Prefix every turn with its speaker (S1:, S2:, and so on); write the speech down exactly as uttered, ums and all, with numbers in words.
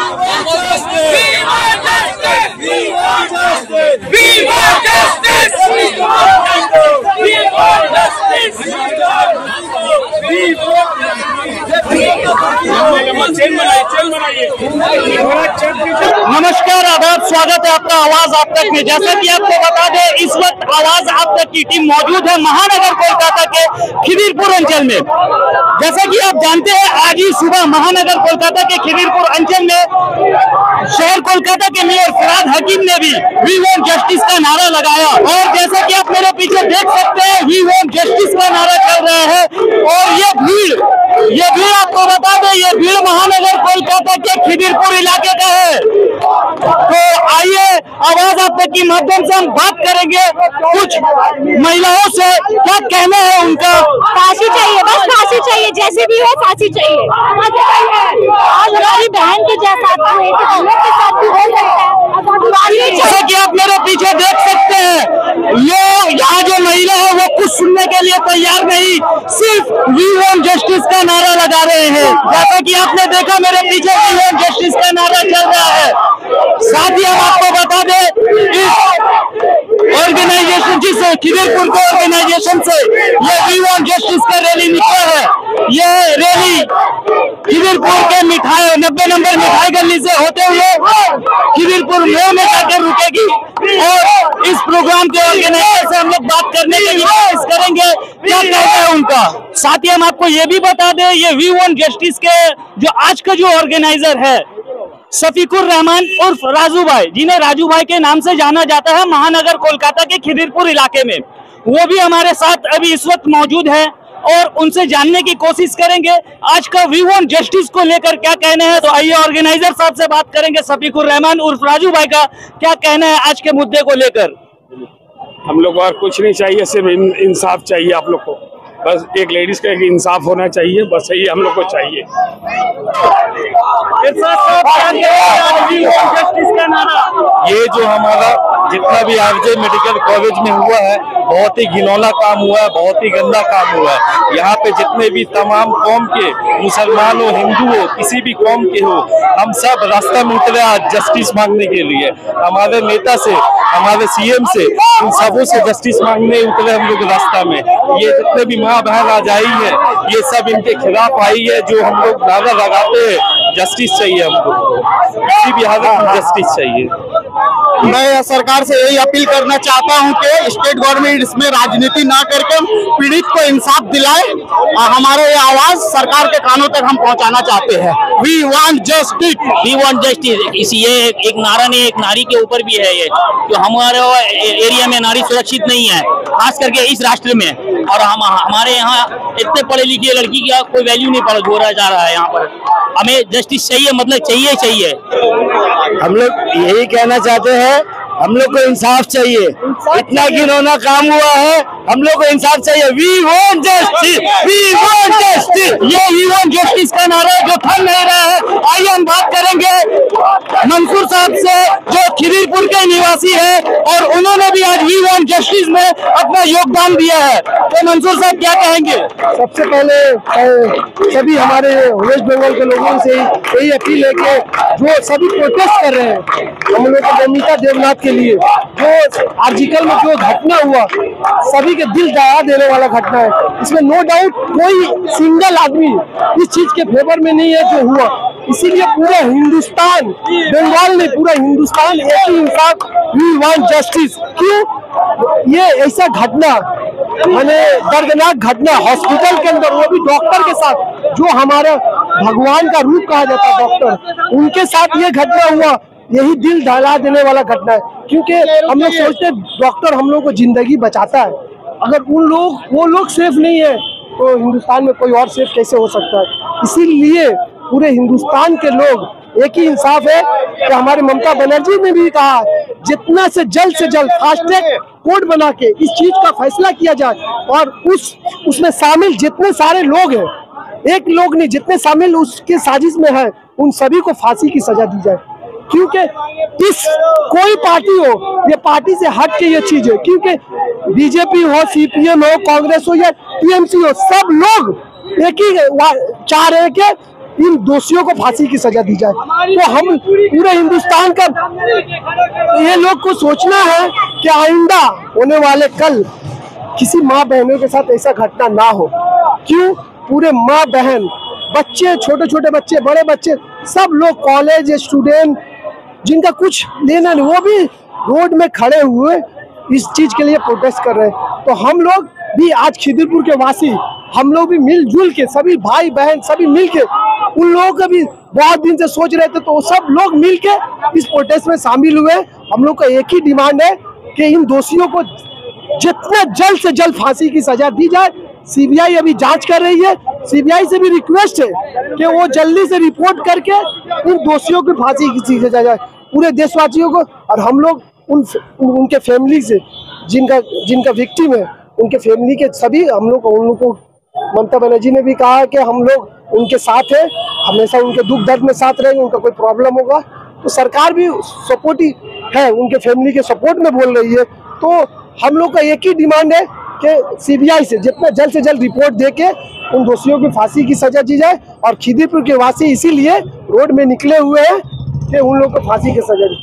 S1: नमस्कार, आदाब, स्वागत है आपका आवाज आप तक में। जैसा कि आपको बता दें, इस वक्त आवाज आप तक की टीम मौजूद है महानगर कोलकाता के खिदिरपुर अंचल में। जैसा कि आप जानते हैं, आज ही सुबह महानगर कोलकाता के खिदिरपुर अंचल में शहर कोलकाता के मेयर फराद हकीम ने भी वी वांट जस्टिस का नारा लगाया। और जैसा कि आप मेरे पीछे देख सकते हैं, वी वांट जस्टिस का नारा चल रहा है। और ये भीड़ ये भीड़ आपको बता दें, ये भीड़ महानगर कोलकाता के खिदिरपुर इलाके का है। तो आइए, आवाज आप तक के माध्यम से हम बात करेंगे कुछ महिलाओं से, क्या कहना है उनका।
S2: फांसी चाहिए, बस फांसी चाहिए, जैसे भी हो फांसी चाहिए। आज हमारी बहन के जैसा हुए तो हम लोग के साथ भी हो सकता है।
S1: जैसा कि आप मेरे पीछे देख सकते हैं, ये यहाँ जो महिला है वो कुछ सुनने के लिए तैयार नहीं, सिर्फ वी वांट जस्टिस का नारा लगा रहे हैं। जैसा कि आपने देखा मेरे पीछे वी वांट जस्टिस का नारा चल रहा है। साथ ही हम आपको बता दें, इस ऑर्गेनाइजेशन जिस खिदिरपुर को ऑर्गेनाइजेशन से ये वी वांट जस्टिस का रैली निकला है, ये रैली खिदिरपुर के मिठाई नब्बे नंबर मिठाई गली से होते हुए खिदिरपुर मोड़ में जाकर रुकेगी। और इस प्रोग्राम के ऑर्गेनाइजर से हम लोग बात करने की कोशिश करेंगे, क्या कहना है उनका। साथ ही हम आपको ये भी बता दें, ये वी वांट जस्टिस के जो आज का जो ऑर्गेनाइजर है शफीकुर रहमान उर्फ राजू भाई, जिन्हें राजू भाई के नाम से जाना जाता है महानगर कोलकाता के खिदिरपुर इलाके में, वो भी हमारे साथ अभी इस वक्त मौजूद है और उनसे जानने की कोशिश करेंगे आज का वी वांट जस्टिस को लेकर क्या कहना है। तो आइए ऑर्गेनाइजर साहब से बात करेंगे, शफीकुर रहमान उर्फ राजू भाई का क्या कहना है आज के मुद्दे को लेकर।
S3: हम लोग और कुछ नहीं चाहिए, सिर्फ इन, इंसाफ चाहिए आप लोग को। बस एक लेडीज का एक इंसाफ होना चाहिए, बस यही हम लोग को चाहिए।
S4: ये जो हमारा जितना भी आरजे मेडिकल कॉलेज में हुआ है, बहुत ही घिनौना काम हुआ है, बहुत ही गंदा काम हुआ है। यहाँ पे जितने भी तमाम कौम के, मुसलमान हो, हिंदू हो, किसी भी कौम के हो, हम सब रास्ता में उतरे आज जस्टिस मांगने के लिए। हमारे नेता से, हमारे सीएम से, इन सबों से जस्टिस मांगने उतरे हम लोग रास्ता में। ये जितने भी माँ बहन आज आई है, ये सब इनके खिलाफ आई है। जो हम लोग नारा लगाते हैं, जस्टिस चाहिए हमको, किसी भी हालत में जस्टिस चाहिए।
S1: मैं सरकार से यही अपील करना चाहता हूं कि स्टेट गवर्नमेंट इसमें राजनीति ना करके पीड़ित को इंसाफ दिलाए। हमारे ये आवाज सरकार के कानों तक हम पहुंचाना चाहते हैं। We want justice,
S5: we want justice. इस ये एक नारा नहीं, एक नारी के ऊपर भी है। ये जो हमारे एरिया में नारी सुरक्षित नहीं है, खास करके इस राष्ट्र में। और हम हमारे यहाँ इतने पढ़े लिखे लड़की की कोई वैल्यू नहीं पड़ा जोड़ा जा रहा है। यहाँ पर हमें जस्टिस चाहिए, मतलब चाहिए चाहिए।
S4: हम लोग यही कहना चाहते हैं, हम लोग को इंसाफ चाहिए। इतना घिनौना काम हुआ है, हम लोग को इंसाफ चाहिए। We want justice, we want justice.
S1: ये वी वांट जस्टिस का नारा है जो थम नहीं रहा है। आइए हम बात करेंगे मंसूर साहब से, जो खिदिरपुर के निवासी है और उन्होंने भी आज वी वांट जस्टिस में अपना योगदान दिया है। तो मंसूर साहब क्या कहेंगे।
S4: सबसे पहले सभी हमारे वेस्ट बंगाल के लोगों से यही अपील है कि जो सभी प्रोटेस्ट कर रहे हैं हम लोग को नमिता देवनाथ के लिए, जो आर्टिकल में जो घटना हुआ सभी के दिल दहला देने वाला घटना है। इसमें नो डाउट कोई सिंगल आदमी इस चीज के फेवर में नहीं है जो हुआ। इसीलिए पूरा हिंदुस्तान, बंगाल ने पूरा हिंदुस्तान एक ही इंसाफ, वी वांट जस्टिस। क्यों ये ऐसा घटना, मैंने दर्दनाक घटना हॉस्पिटल के अंदर, वो भी डॉक्टर के साथ, जो हमारा भगवान का रूप कहा जाता है डॉक्टर, उनके साथ ये घटना हुआ। यही दिल दहला देने वाला घटना है। क्योंकि हम लोग सोचते हैं डॉक्टर हम लोग को जिंदगी बचाता है, अगर उन लोग वो लोग सेफ नहीं है तो हिंदुस्तान में कोई और सेफ कैसे हो सकता है। इसीलिए पूरे हिंदुस्तान के लोग एक ही इंसाफ है कि हमारे ममता बनर्जी ने भी कहा जितना से जल्द से जल्द फास्ट ट्रैक कोर्ट बना के इस चीज का फैसला किया जाए और उस उसमें शामिल जितने सारे लोग हैं, एक लोग नहीं, जितने शामिल उसके साजिश में है, उन सभी को फांसी की सजा दी जाए। क्योंकि इस कोई पार्टी हो, ये पार्टी से हट के ये चीज है। क्योंकि बीजेपी हो, सीपीएम हो, कांग्रेस हो या टीएमसी हो, सब लोग एक ही चाह रहे हैं कि इन दोषियों को फांसी की सजा दी जाए। तो हम पूरे हिंदुस्तान का ये लोग को सोचना है कि आइंदा होने वाले कल किसी माँ बहनों के साथ ऐसा घटना ना हो। क्यों? पूरे माँ बहन, बच्चे, छोटे छोटे बच्चे, बड़े बच्चे, सब लोग कॉलेज स्टूडेंट जिनका कुछ लेना नहीं, वो भी रोड में खड़े हुए इस चीज के लिए प्रोटेस्ट कर रहे हैं। तो हम लोग भी आज खिदिरपुर के वासी, हम लोग भी मिलजुल के, सभी भाई बहन सभी मिल के, उन लोगों का भी बहुत दिन से सोच रहे थे, तो सब लोग मिल के इस प्रोटेस्ट में शामिल हुए। हम लोग का एक ही डिमांड है कि इन दोषियों को जितना जल्द से जल्द फांसी की सजा दी जाए। सीबीआई अभी जांच कर रही है, सीबीआई से भी रिक्वेस्ट है कि वो जल्दी से रिपोर्ट करके इन दोषियों की फांसी की सजा जाए पूरे देशवासियों को। और हम लोग उन उनके फैमिली से, जिनका जिनका विक्टिम है, उनके फैमिली के सभी हम लोग उन लोग को, ममता बनर्जी ने भी कहा कि हम लोग उनके साथ है, हमेशा उनके दुख दर्द में साथ रहेंगे। उनका कोई प्रॉब्लम होगा तो सरकार भी सपोर्टिव है, उनके फैमिली के सपोर्ट में बोल रही है। तो हम लोग का एक ही डिमांड है कि सीबीआई से जितना जल्द से जल्द रिपोर्ट देके उन दोषियों की फांसी की सजा दी जाए। और खिदिरपुर के वासी इसीलिए रोड में निकले हुए हैं कि उन लोगों को फांसी की सजा दी।